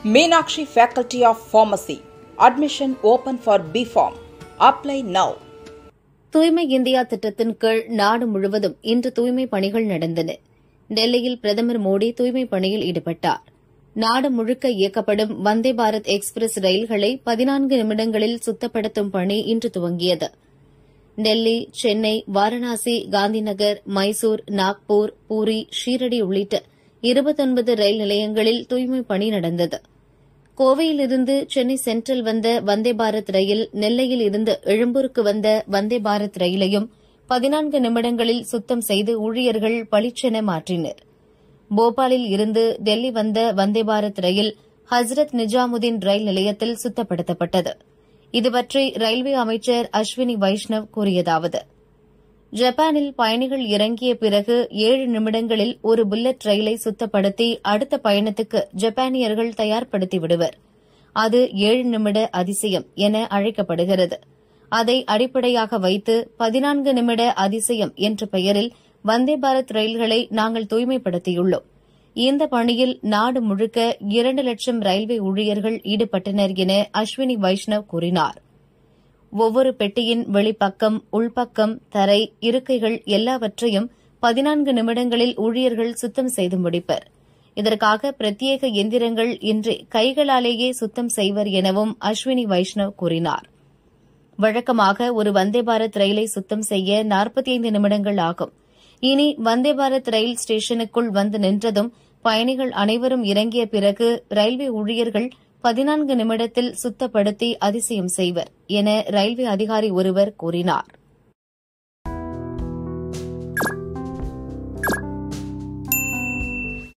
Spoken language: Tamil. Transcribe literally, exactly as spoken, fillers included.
Meenakshi Faculty of Pharmacy. Admission open for B Pharm. Apply now. தூய்மை இந்தியா திட்டத்தின் கீழ் நாடு முழுவதும் இன்று தூய்மை பணிகள் நடந்தன. டெல்லியில் பிரதமர் மோடி தூய்மை பணியில் ஈடுபட்டார். நாடு முழுக்க இயக்கப்படும் வந்தே பாரத் எக்ஸ்பிரஸ் ரயில்களை பதினான்கு நிமிடங்களில் சுத்தப்படுத்தும் பணி இன்று துவங்கியது. டெல்லி, சென்னை, வாரணாசி, காந்திநகர், மைசூர், நாக்பூர், பூரி, ஷீரடி உள்ளிட்ட இருபத்தொன்பது ரயில் நிலையங்களில் தூய்மை பணி நடந்தது. கோவையிலிருந்து சென்னை சென்ட்ரல் வந்த வந்தே பாரத் ரயில், நெல்லையில் இருந்து எழும்பூருக்கு வந்த வந்தே பாரத் ரயிலையும் பதினான்கு நிமிடங்களில் சுத்தம் செய்து ஊழியர்கள் பளிச்சென மாற்றினர். போபாலில் இருந்து டெல்லி வந்த வந்தே பாரத் ரயில் ஹஸ்ரத் நிஜாமுதீன் ரயில் நிலையத்தில் சுத்தப்படுத்தப்பட்டது. இதுபற்றி ரயில்வே அமைச்சர் அஸ்வினி வைஷ்ணவ் கூறியதாவது: ஜப்பானில் பயணிகள் இறங்கிய பிறகு ஏழு நிமிடங்களில் ஒரு புல்லட் ரயிலை சுத்தப்படுத்தி அடுத்த பயணத்துக்கு ஜப்பானியர்கள் தயார்படுத்தி விடுவர். அது ஏழு நிமிட அதிசயம் என அழைக்கப்படுகிறது. அதை அடிப்படையாக வைத்து பதினான்கு நிமிட அதிசயம் என்ற பெயரில் வந்தே பாரத் ரயில்களை நாங்கள் தூய்மைப்படுத்தியுள்ளோம். இந்த பணியில் நாடு முழுக்க இரண்டு லட்சம் ரயில்வே ஊழியர்கள் ஈடுபட்டனர் என அஸ்வினி வைஷ்ணவ் கூறினார். ஒவ்வொரு பெட்டியின் வெளிப்பக்கம், உள்பக்கம், தரை, இருக்கைகள் எல்லாவற்றையும் பதினான்கு நிமிடங்களில் ஊழியர்கள் சுத்தம் செய்து முடிப்பர். இதற்காக பிரத்யேக எந்திரங்கள் இன்றி கைகளாலேயே சுத்தம் செய்வர் எனவும் அஸ்வினி வைஷ்ணவ் கூறினார். வழக்கமாக ஒரு வந்தே பாரத் ரயிலை சுத்தம் செய்ய நாற்பத்தி ஐந்து நிமிடங்கள் ஆகும். இனி வந்தே பாரத் ரயில் ஸ்டேஷனுக்குள் வந்து நின்றதும் பயணிகள் அனைவரும் இறங்கிய பிறகு ரயில்வே ஊழியர்கள் பதினான்கு நிமிடத்தில் சுத்தப்படுத்தி அதிசயம் செய்வர் என ரயில்வே அதிகாரி ஒருவர் கூறினார்.